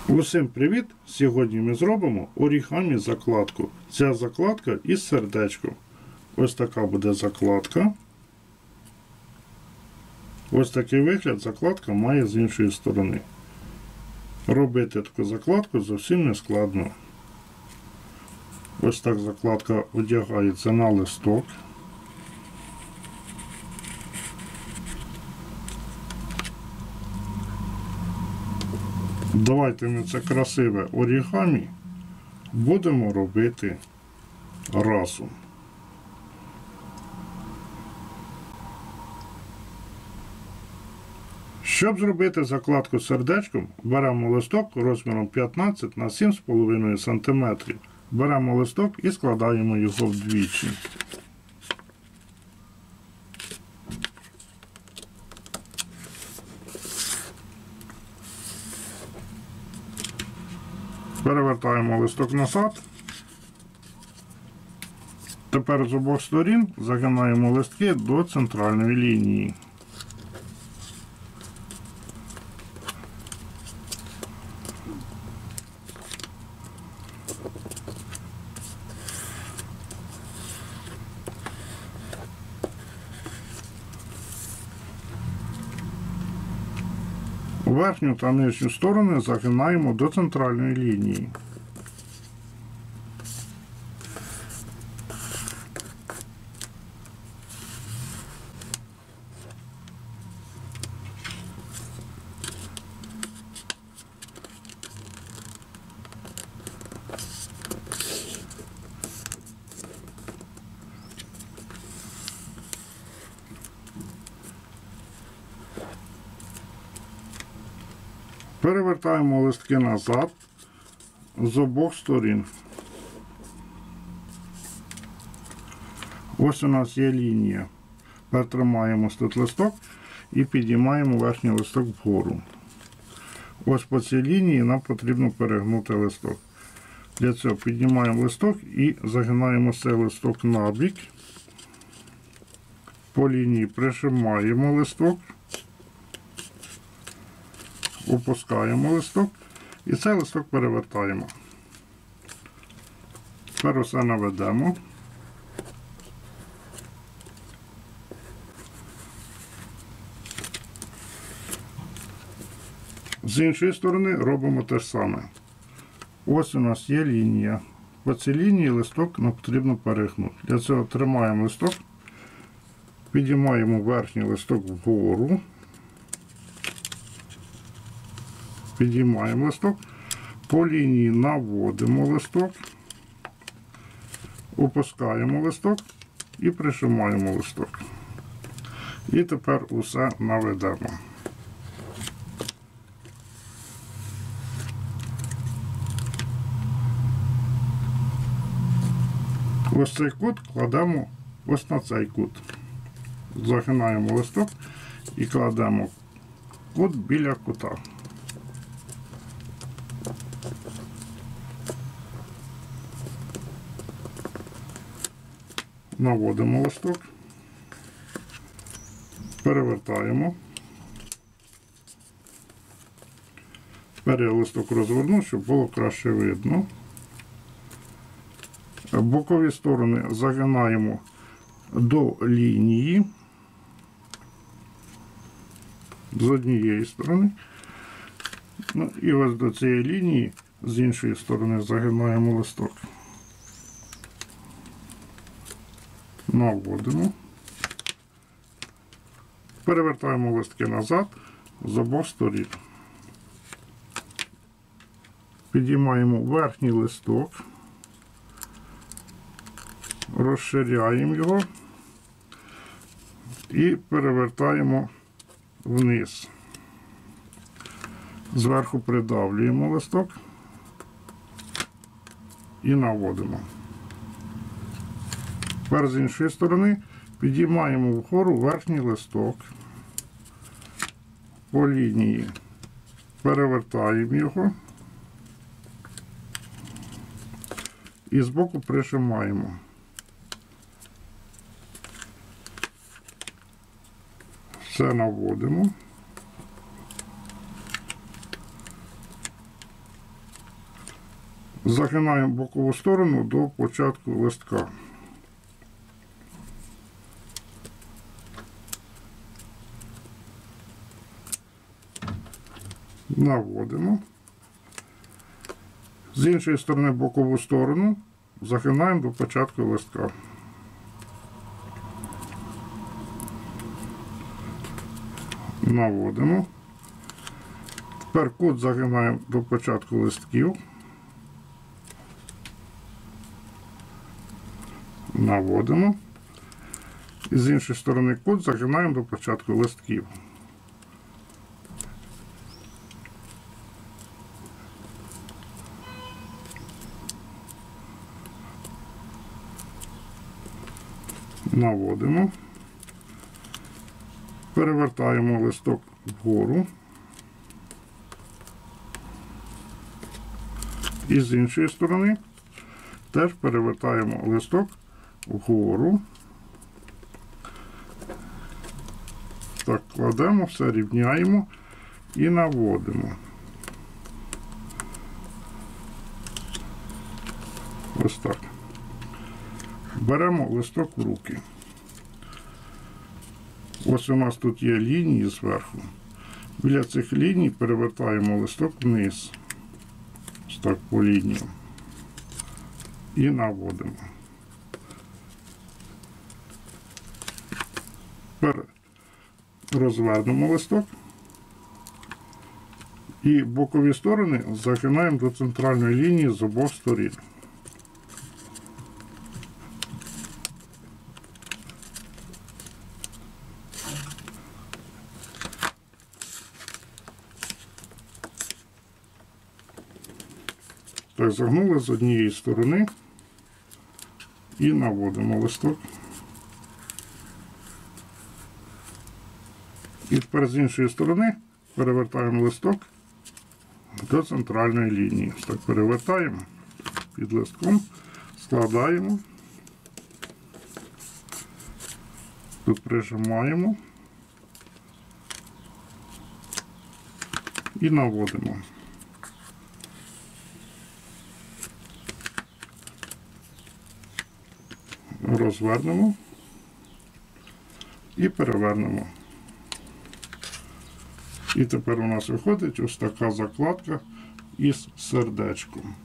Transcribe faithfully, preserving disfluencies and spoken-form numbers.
Усім привіт! Сьогодні ми зробимо орігамі закладку. Ця закладка із сердечком. Ось така буде закладка. Ось такий вигляд закладка має з іншої сторони. Робити таку закладку зовсім не складно. Ось так закладка одягається на листок. Давайте ми це красиве орігамі будемо робити разом. Щоб зробити закладку сердечком, беремо листок розміром п'ятнадцять на сім з половиною сантиметрів. Беремо листок і складаємо його вдвічі. Перевертаємо листок назад. Тепер з обох сторін загинаємо листки до центральної лінії. Верхню та нижню сторони загинаємо до центральної лінії. Перевертаємо листки назад з обох сторін. Ось у нас є лінія. Притримаємо тут листок і підіймаємо верхній листок вгору. Ось по цій лінії нам потрібно перегнути листок. Для цього піднімаємо листок і загинаємо цей листок набік. По лінії прижимаємо листок. Опускаємо листок і цей листок перевертаємо. Тепер усе наведемо. З іншої сторони робимо те ж саме. Ось у нас є лінія. По цій лінії листок нам потрібно перегнути. Для цього тримаємо листок, підіймаємо верхній листок вгору. Підіймаємо листок, по лінії наводимо листок, опускаємо листок і прижимаємо листок. І тепер усе наведемо. Ось цей кут кладемо ось на цей кут. Загинаємо листок і кладемо кут біля кута. Наводимо листок, перевертаємо. Тепер я листок розверну, щоб було краще видно. Бокові сторони загинаємо до лінії з однієї сторони. Ну, і ось до цієї лінії з іншої сторони загинаємо листок. Наводимо. Перевертаємо листки назад з обох сторін. Підіймаємо верхній листок, розширяємо його і перевертаємо вниз. Зверху придавлюємо листок і наводимо. Тепер з іншої сторони підіймаємо вгору верхній листок, по лінії перевертаємо його і збоку прижимаємо. Все наводимо. Загинаємо бокову сторону до початку листка. Наводимо. З іншої сторони бокову сторону загинаємо до початку листка. Наводимо. Тепер кут загинаємо до початку листків. Наводимо. І з іншої сторони кут загинаємо до початку листків. Наводимо. Перевертаємо листок вгору. І з іншої сторони теж перевертаємо листок вгору. Так, кладемо, все рівняємо і наводимо. Ось так. Беремо листок в руки. Ось у нас тут є лінії зверху. Біля цих ліній перевертаємо листок вниз. Ось так по лініям. І наводимо. Тепер розвернемо листок. І бокові сторони загинаємо до центральної лінії з обох сторін. Так, загнули з однієї сторони і наводимо листок. І тепер з іншої сторони перевертаємо листок до центральної лінії. Так, перевертаємо під листком, складаємо, тут прижимаємо і наводимо. Розвернемо і перевернемо. І тепер у нас виходить ось така закладка із сердечком.